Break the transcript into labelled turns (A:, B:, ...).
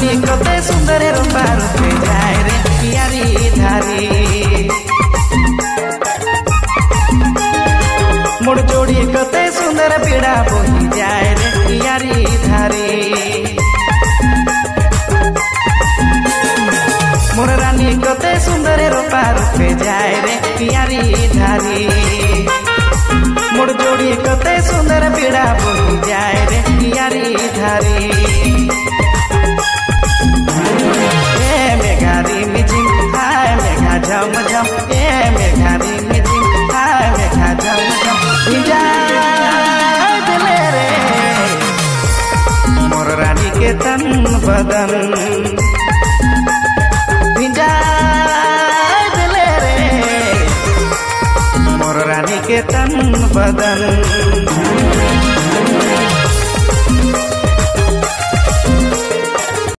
A: रानी कते सुंदर रूपा रूपे जाए रे पियारी धारी मोड़ जोड़ी कते सुंदर पीड़ा बोही जाए रे पियारी धारी मोर रानी कते सुंदर रूपा रूपे जाए रे पियारी धारी मोड़ जोड़ी कते सुंदर पीड़ा बोही जाए रे पियारी धारी मेघारी मिजिम हाय मेघा झम झम मेघारी मिजिम हाय मेघा झम झम भिजाए दिले रे मोर रानी के तन बदन भिजाए दिले रे मोर रानी के तन बदन।